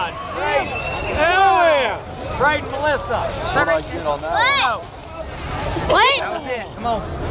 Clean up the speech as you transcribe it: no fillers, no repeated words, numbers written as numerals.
on. Yeah. Trade Melissa. What do I get on that? What? That was it. Come on.